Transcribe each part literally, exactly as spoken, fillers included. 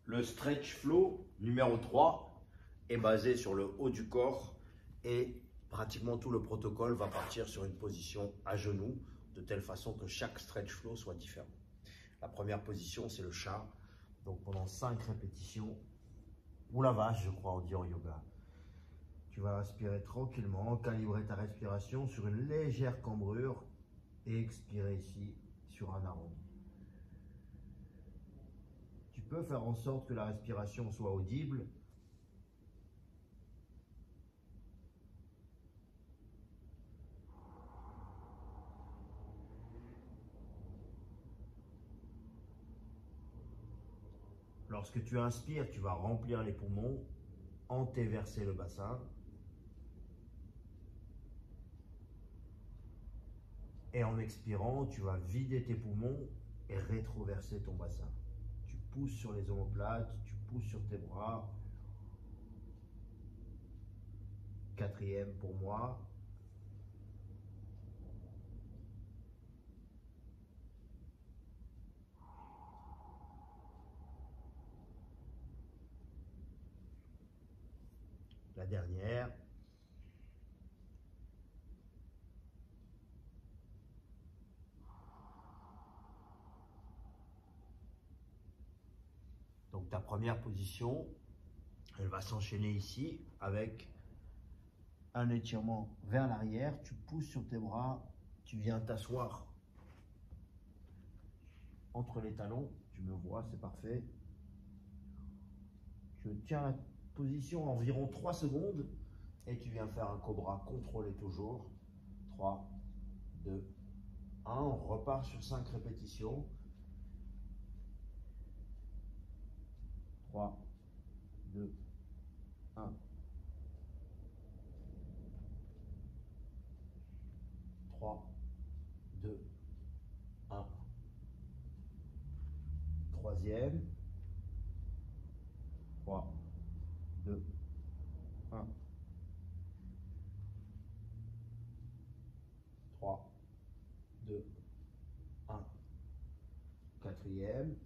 Le stretch flow numéro trois est basé sur le haut du corps et pratiquement tout le protocole va partir sur une position à genoux de telle façon que chaque stretch flow soit différent. La première position, c'est le chat. Donc pendant cinq répétitions, ou la vache, je crois, on dit en yoga. Tu vas respirer tranquillement, calibrer ta respiration sur une légère cambrure et expirer ici sur un arrondi. Tu peux faire en sorte que la respiration soit audible. Lorsque tu inspires, tu vas remplir les poumons, antéverser le bassin. Et en expirant, tu vas vider tes poumons et rétroverser ton bassin. Tu pousses sur les omoplates, tu pousses sur tes bras. Quatrième pour moi. La dernière. Donc ta première position, elle va s'enchaîner ici avec un étirement vers l'arrière. Tu pousses sur tes bras, tu viens t'asseoir entre les talons. Tu me vois, c'est parfait. Je tiens la position environ trois secondes et tu viens faire un cobra contrôlé toujours. trois, deux, un. On repart sur cinq répétitions. trois, deux, un. trois, deux, un. Troisième. trois, deux, un. trois, deux, un. Quatrième.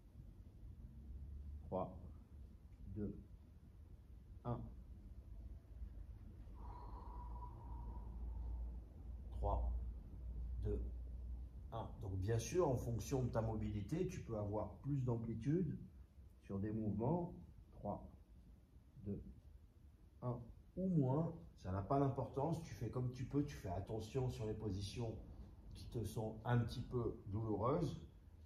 trois, deux, un. trois, deux, un. Donc bien sûr, en fonction de ta mobilité, tu peux avoir plus d'amplitude sur des mouvements. trois, deux, un ou moins. Ça n'a pas d'importance. Tu fais comme tu peux. Tu fais attention sur les positions qui te sont un petit peu douloureuses.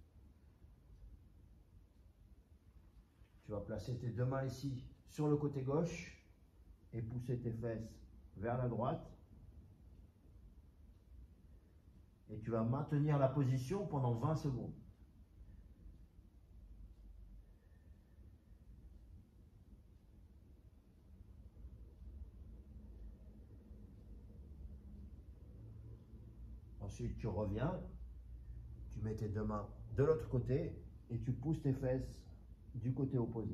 Tu vas placer tes deux mains ici sur le côté gauche et pousser tes fesses vers la droite. Et tu vas maintenir la position pendant vingt secondes. Ensuite, tu reviens, tu mets tes deux mains de l'autre côté et tu pousses tes fesses du côté opposé.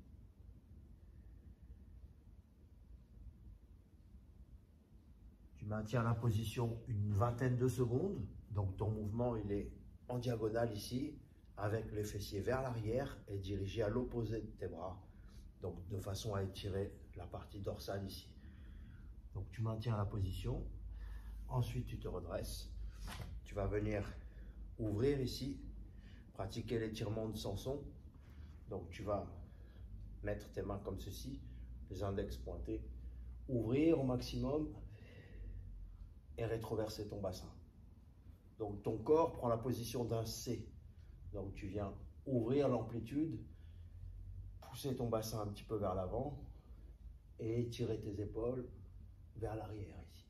Tu maintiens la position une vingtaine de secondes. Donc ton mouvement il est en diagonale ici, avec les fessiers vers l'arrière et dirigé à l'opposé de tes bras. Donc de façon à étirer la partie dorsale ici. Donc tu maintiens la position. Ensuite tu te redresses. Tu vas venir ouvrir ici, pratiquer l'étirement de Samson. Donc tu vas mettre tes mains comme ceci, les index pointés, ouvrir au maximum et rétroverser ton bassin. Donc ton corps prend la position d'un C. Donc tu viens ouvrir l'amplitude, pousser ton bassin un petit peu vers l'avant et étirer tes épaules vers l'arrière ici.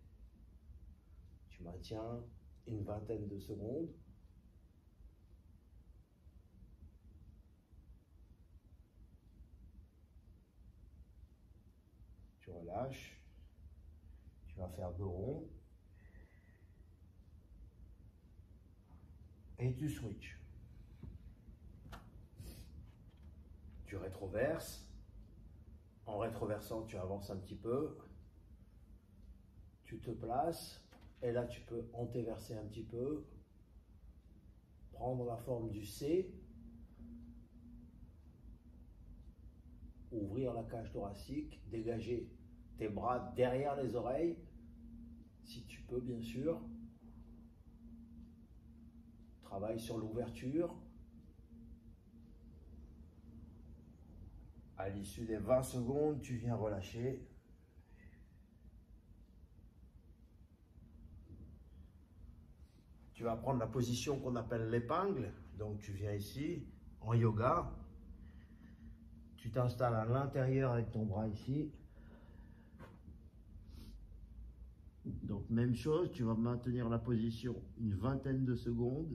Tu maintiens une vingtaine de secondes. Tu relâches. Tu vas faire deux ronds. Et tu switches. Tu rétroverses. En rétroversant, tu avances un petit peu. Tu te places. Et là, tu peux antéverser un petit peu. Prendre la forme du C. ouvrir la cage thoracique, dégager tes bras derrière les oreilles, si tu peux bien sûr. Travaille sur l'ouverture. À l'issue des vingt secondes, tu viens relâcher. Tu vas prendre la position qu'on appelle l'épingle. Donc tu viens ici, en yoga. Tu t'installes à l'intérieur avec ton bras ici. Donc même chose, tu vas maintenir la position une vingtaine de secondes.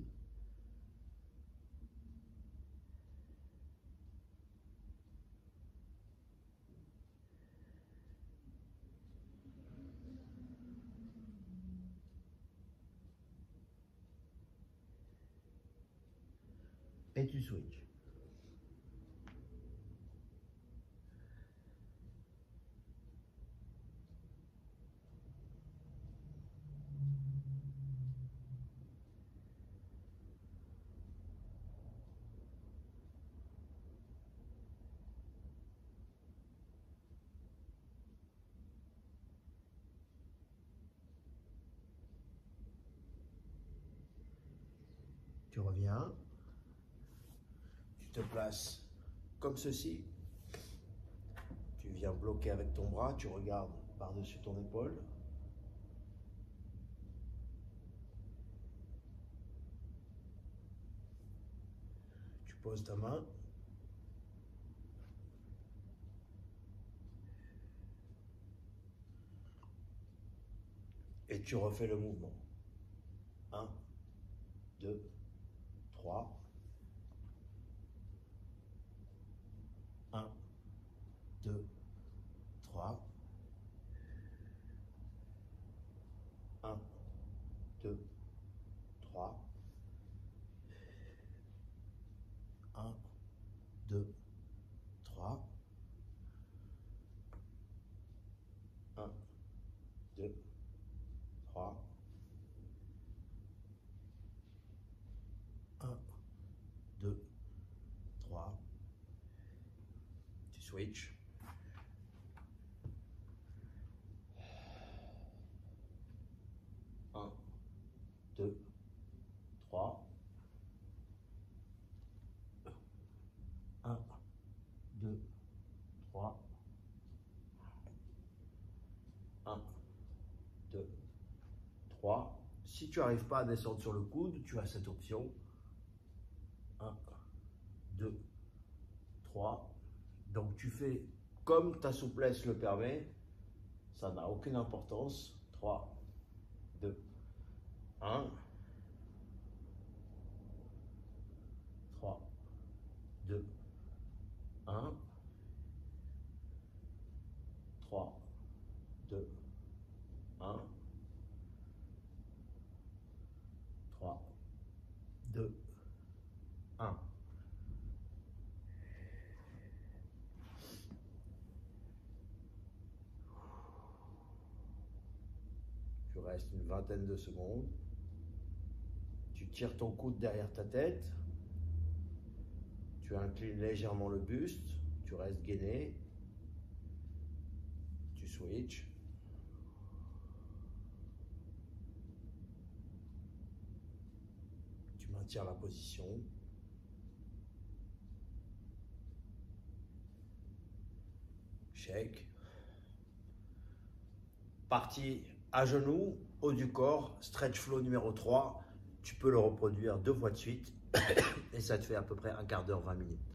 Et tu switches. Tu reviens. Tu te places comme ceci. Tu viens bloquer avec ton bras, tu regardes par-dessus ton épaule. Tu poses ta main. Et tu refais le mouvement. un, deux, trois. un, deux, trois. un, deux, trois. un, deux, trois. un, deux, trois. un, deux, trois. Tu switches. un, deux, trois. un, deux, trois. un, deux, trois. Si tu n'arrives pas à descendre sur le coude, tu as cette option. un, deux, trois. Donc tu fais comme ta souplesse le permet. Ça n'a aucune importance. trois, deux, un. trois, deux, un. trois, deux, un. trois, deux, un. Tu restes une vingtaine de secondes. Tu tires ton coude derrière ta tête. Tu inclines légèrement le buste. Tu restes gainé. Tu switches. Tu maintiens la position. Shake. Partie à genoux, haut du corps, stretch flow numéro trois. Tu peux le reproduire deux fois de suite et ça te fait à peu près un quart d'heure, vingt minutes.